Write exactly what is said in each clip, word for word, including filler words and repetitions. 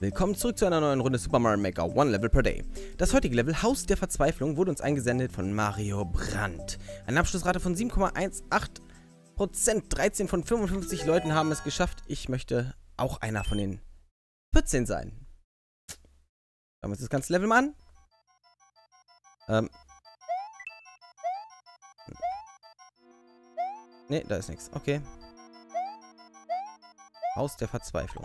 Willkommen zurück zu einer neuen Runde Super Mario Maker One Level per Day. Das heutige Level, Haus der Verzweiflung, wurde uns eingesendet von Mario Brandt. Eine Abschlussrate von sieben Komma achtzehn Prozent. dreizehn von fünfundfünfzig Leuten haben es geschafft. Ich möchte auch einer von den vierzehn sein. Schauen wir uns das ganze Level mal an. Ähm. Ne, da ist nichts. Okay. Haus der Verzweiflung.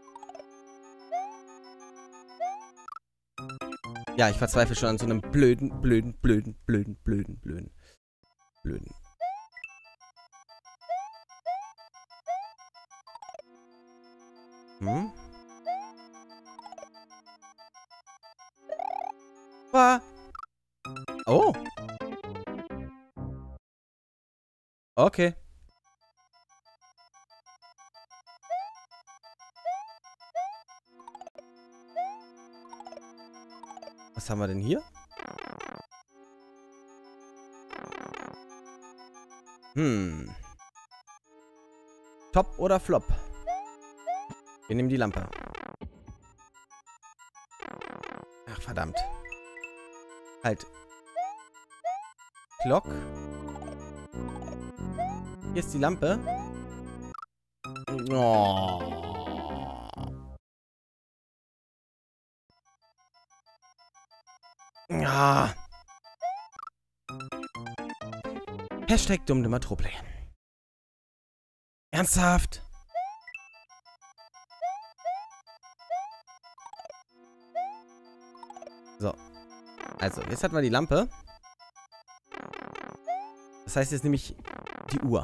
Ja, ich verzweifle schon an so einem blöden, blöden, blöden, blöden, blöden, blöden, blöden. Hm? Ah. Oh. Okay. Was haben wir denn hier? Hm. Top oder Flop? Wir nehmen die Lampe. Ach, verdammt. Halt. Glock. Hier ist die Lampe. Oh. Ah. Hashtag dummdummer Troplay. Ernsthaft? So. Also, jetzt hatten wir die Lampe. Das heißt jetzt nämlich die Uhr.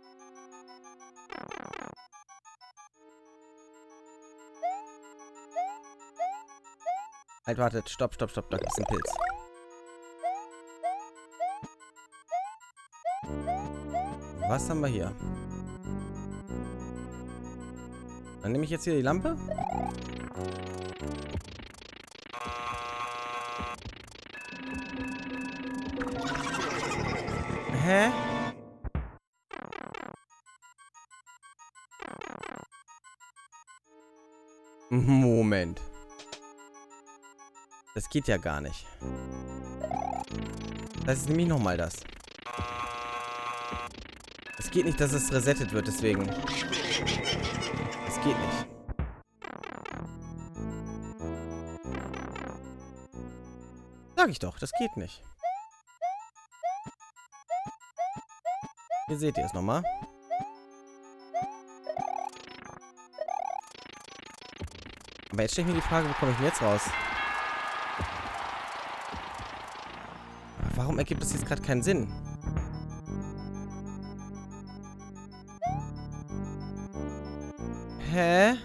Halt, wartet. Stopp, stopp, stopp. Da gibt's einen Pilz. Was haben wir hier? Dann nehme ich jetzt hier die Lampe. Hä? Moment. Das geht ja gar nicht. Das ist nämlich nochmal das. Es geht nicht, dass es resettet wird, deswegen. Es geht nicht. Sag ich doch, das geht nicht. Hier seht ihr es nochmal. Aber jetzt stelle ich mir die Frage, wo komme ich denn jetzt raus? Warum ergibt das jetzt gerade keinen Sinn? Hä?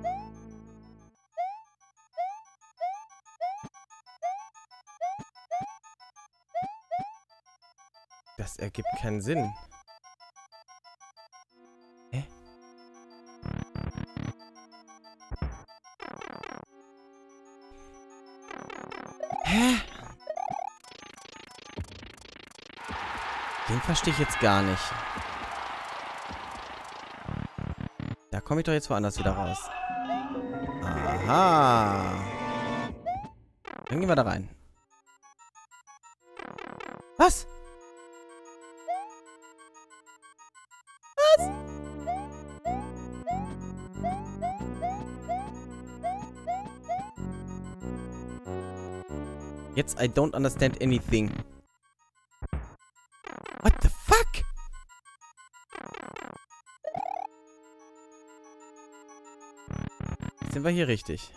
Das ergibt keinen Sinn. Hä? Hä? Den verstehe ich jetzt gar nicht. Da komme ich doch jetzt woanders wieder raus. Aha. Dann gehen wir da rein. Was? Was? Jetzt I don't understand anything. What the fuck? Jetzt sind wir hier richtig.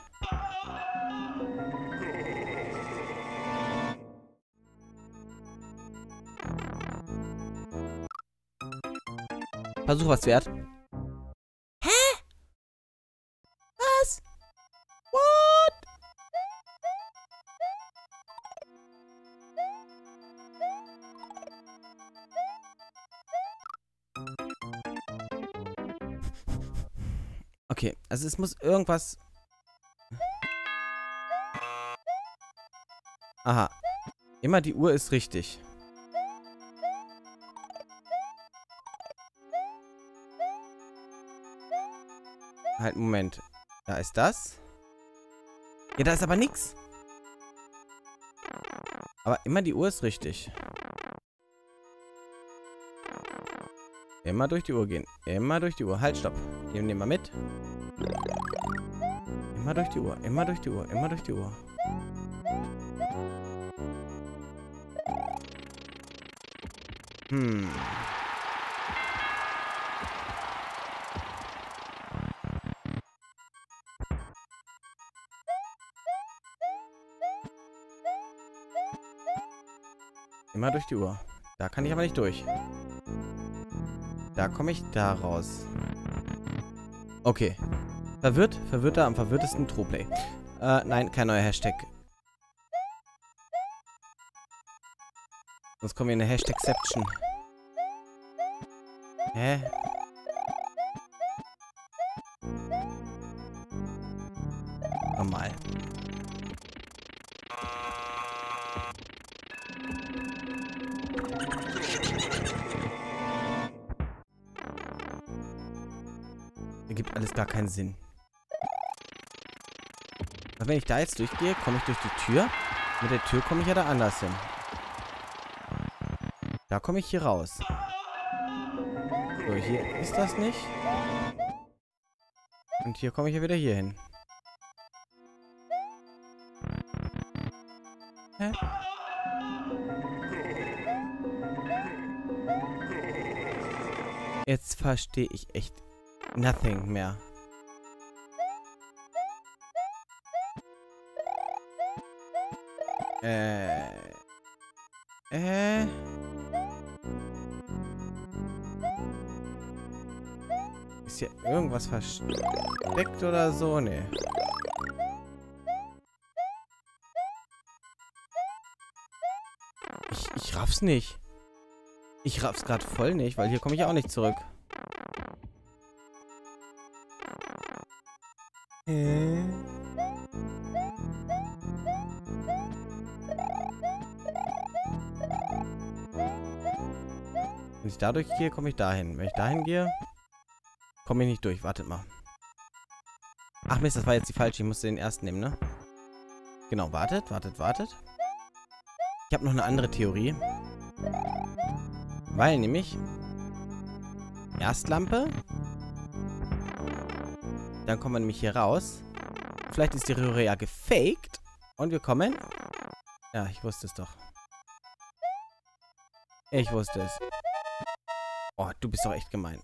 Versuch was wert. Hä? Was? What? Okay, also es muss irgendwas... Aha. Immer die Uhr ist richtig. Halt, Moment. Da ist das. Ja, da ist aber nichts. Aber immer die Uhr ist richtig. Immer durch die Uhr gehen. Immer durch die Uhr. Halt, stopp. Den nehmen wir mit. Immer durch die Uhr. Immer durch die Uhr. Immer durch die Uhr. Hm. Immer durch die Uhr. Da kann ich aber nicht durch. Da komme ich da raus. Okay. Verwirrt? Verwirrter am verwirrtesten Troplay. Äh, nein, kein neuer Hashtag. Sonst kommen wir in eine Hashtagception. Hä? Normal. Ergibt alles gar keinen Sinn. Aber wenn ich da jetzt durchgehe, komme ich durch die Tür. Mit der Tür komme ich ja da anders hin. Da komme ich hier raus. So, hier ist das nicht. Und hier komme ich ja wieder hier hin. Hä? Jetzt verstehe ich echt nothing mehr. Äh. Äh. Ist hier irgendwas versteckt oder so? Nee. Ich, ich raff's nicht. Ich raff's gerade voll nicht, weil hier komme ich auch nicht zurück. Äh. Wenn ich dadurch gehe, komme ich dahin. Wenn ich dahin gehe, komme ich nicht durch. Wartet mal. Ach Mist, das war jetzt die falsche. Ich musste den ersten nehmen, ne? Genau, wartet, wartet, wartet. Ich habe noch eine andere Theorie. Weil nämlich Erstlampe. Dann kommen wir nämlich hier raus. Vielleicht ist die Röhre ja gefaked. Und wir kommen. Ja, ich wusste es doch. Ich wusste es. Oh, du bist doch echt gemein.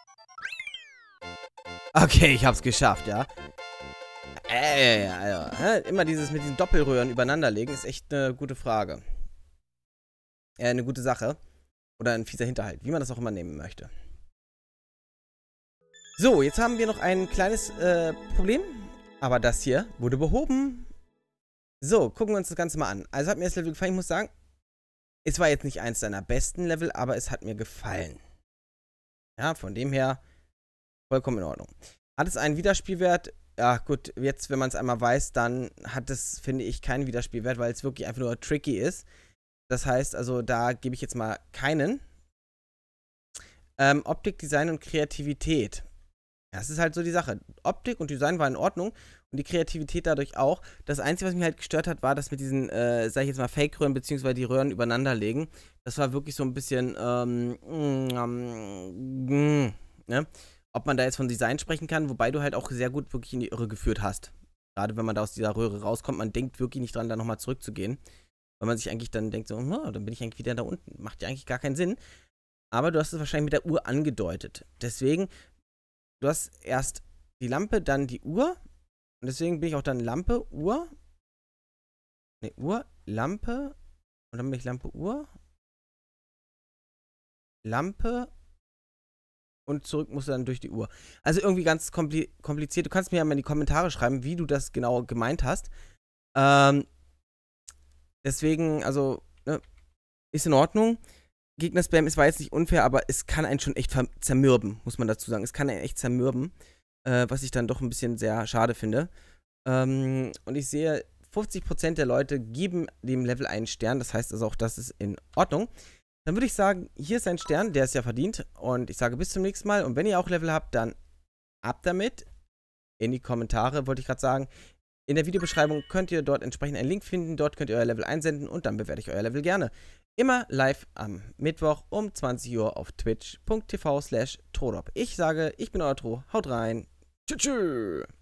Okay, ich hab's geschafft, ja. Ey, also, immer dieses mit diesen Doppelröhren übereinanderlegen ist echt eine gute Frage. Äh, eine gute Sache. Oder ein fieser Hinterhalt, wie man das auch immer nehmen möchte. So, jetzt haben wir noch ein kleines äh, Problem. Aber das hier wurde behoben. So, gucken wir uns das Ganze mal an. Also hat mir das Level gefallen. Ich muss sagen, es war jetzt nicht eins seiner besten Level, aber es hat mir gefallen. Ja, von dem her vollkommen in Ordnung. Hat es einen Wiederspielwert? Ja, gut, jetzt, wenn man es einmal weiß, dann hat es, finde ich, keinen Wiederspielwert, weil es wirklich einfach nur tricky ist. Das heißt, also da gebe ich jetzt mal keinen. Ähm, Optik, Design und Kreativität. Das ist halt so die Sache. Optik und Design war in Ordnung und die Kreativität dadurch auch. Das Einzige, was mich halt gestört hat, war das mit diesen, äh, sag ich jetzt mal, Fake-Röhren, beziehungsweise die Röhren übereinander legen. Das war wirklich so ein bisschen, ähm, ähm, ne? Ob man da jetzt von Design sprechen kann, wobei du halt auch sehr gut wirklich in die Irre geführt hast. Gerade wenn man da aus dieser Röhre rauskommt, man denkt wirklich nicht dran, da nochmal zurückzugehen. Weil man sich eigentlich dann denkt, so, oh, dann bin ich eigentlich wieder da unten. Macht ja eigentlich gar keinen Sinn. Aber du hast es wahrscheinlich mit der Uhr angedeutet. Deswegen, du hast erst die Lampe, dann die Uhr. Und deswegen bin ich auch dann Lampe, Uhr. Ne, Uhr, Lampe. Und dann bin ich Lampe, Uhr. Lampe. Und zurück musst du dann durch die Uhr. Also irgendwie ganz kompli kompliziert. Du kannst mir ja mal in die Kommentare schreiben, wie du das genau gemeint hast. Ähm, deswegen, also, ne, ist in Ordnung. Gegner-Spam ist, war jetzt nicht unfair, aber es kann einen schon echt zermürben, muss man dazu sagen. Es kann einen echt zermürben, äh, was ich dann doch ein bisschen sehr schade finde. Ähm, und ich sehe, fünfzig Prozent der Leute geben dem Level einen Stern. Das heißt also auch, das ist in Ordnung. Dann würde ich sagen, hier ist ein Stern, der ist ja verdient. Und ich sage bis zum nächsten Mal. Und wenn ihr auch Level habt, dann ab damit. In die Kommentare, wollte ich gerade sagen. In der Videobeschreibung könnt ihr dort entsprechend einen Link finden. Dort könnt ihr euer Level einsenden und dann bewerte ich euer Level gerne. Immer live am Mittwoch um zwanzig Uhr auf twitch punkt tv slash trodop. Ich sage, ich bin euer Tro. Haut rein. Tschüss.